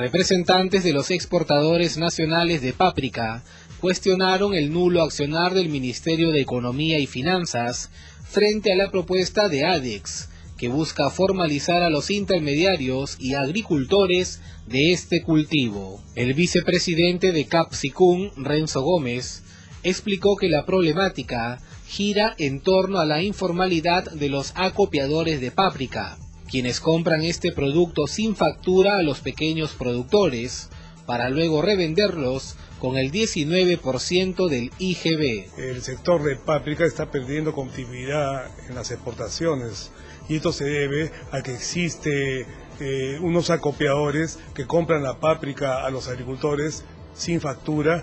Representantes de los exportadores nacionales de páprica cuestionaron el nulo accionar del Ministerio de Economía y Finanzas frente a la propuesta de ADEX, que busca formalizar a los intermediarios y agricultores de este cultivo. El vicepresidente de Capsicum, Renzo Gómez, explicó que la problemática gira en torno a la informalidad de los acopiadores de páprica, quienes compran este producto sin factura a los pequeños productores, para luego revenderlos con el 19% del IGB. El sector de páprica está perdiendo competitividad en las exportaciones y esto se debe a que existe unos acopiadores que compran la páprica a los agricultores sin factura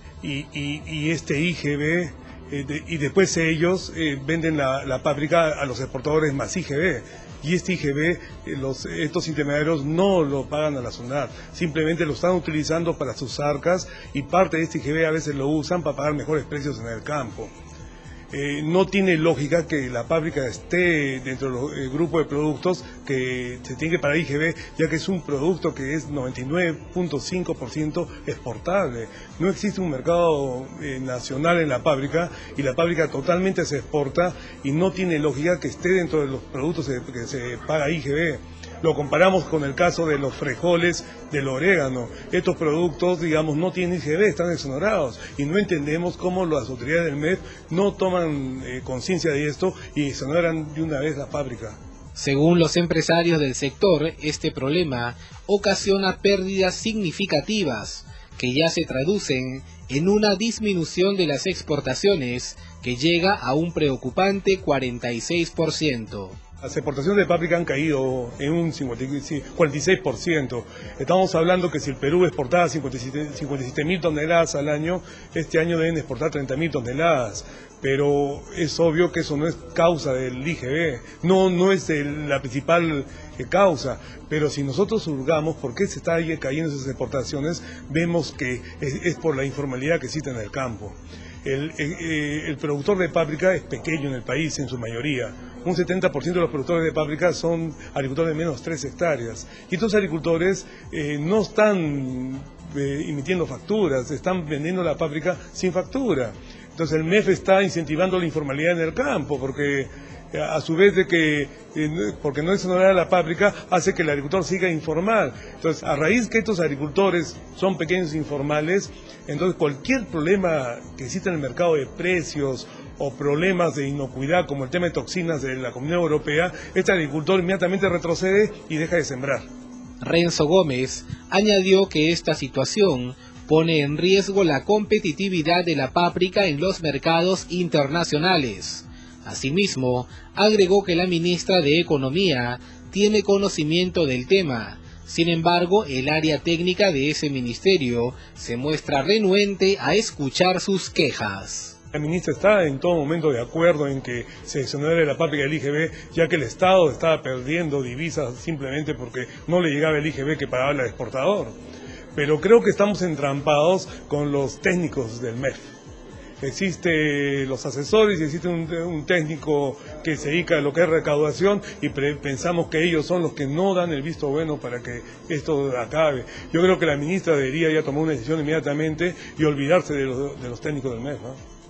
y este IGB y después ellos venden la páprica a los exportadores más IGB. Y este IGB, estos intermediarios no lo pagan a la SUNAT, simplemente lo están utilizando para sus arcas y parte de este IGB a veces lo usan para pagar mejores precios en el campo. No tiene lógica que la páprica esté dentro del grupo de productos que se tiene que pagar IGB, ya que es un producto que es 99.5% exportable. No existe un mercado nacional en la páprica y la páprica totalmente se exporta y no tiene lógica que esté dentro de los productos que se paga IGB. Lo comparamos con el caso de los frijoles, del orégano. Estos productos, digamos, no tienen IGB, están exonerados. Y no entendemos cómo las autoridades del MEF no toman conciencia de esto y exoneran de una vez la páprica. Según los empresarios del sector, este problema ocasiona pérdidas significativas que ya se traducen en una disminución de las exportaciones que llega a un preocupante 46%. Las exportaciones de páprica han caído en un 46%. Estamos hablando que si el Perú exportaba 57.000 toneladas al año, este año deben exportar 30.000 toneladas. Pero es obvio que eso no es causa del IGB, no es la principal causa. Pero si nosotros hurgamos por qué se está cayendo esas exportaciones, vemos que es por la informalidad que existe en el campo. El productor de páprica es pequeño en el país en su mayoría. Un 70% de los productores de páprica son agricultores de menos 3 hectáreas. Y estos agricultores no están emitiendo facturas, están vendiendo la páprica sin factura. Entonces el MEF está incentivando la informalidad en el campo, porque a su vez de que, porque no exonerar la páprica, hace que el agricultor siga informal. Entonces, a raíz que estos agricultores son pequeños informales, entonces cualquier problema que exista en el mercado de precios o problemas de inocuidad, como el tema de toxinas de la Comunidad Europea, este agricultor inmediatamente retrocede y deja de sembrar. Renzo Gómez añadió que esta situación pone en riesgo la competitividad de la páprica en los mercados internacionales. Asimismo, agregó que la ministra de Economía tiene conocimiento del tema. Sin embargo, el área técnica de ese ministerio se muestra renuente a escuchar sus quejas. La ministra está en todo momento de acuerdo en que se exonere la páprica del IGB, ya que el Estado estaba perdiendo divisas simplemente porque no le llegaba el IGB que pagaba el exportador. Pero creo que estamos entrampados con los técnicos del MEF. Existen los asesores y existe un técnico que se dedica a lo que es recaudación y pensamos que ellos son los que no dan el visto bueno para que esto acabe. Yo creo que la ministra debería ya tomar una decisión inmediatamente y olvidarse de los técnicos del MEF, ¿no?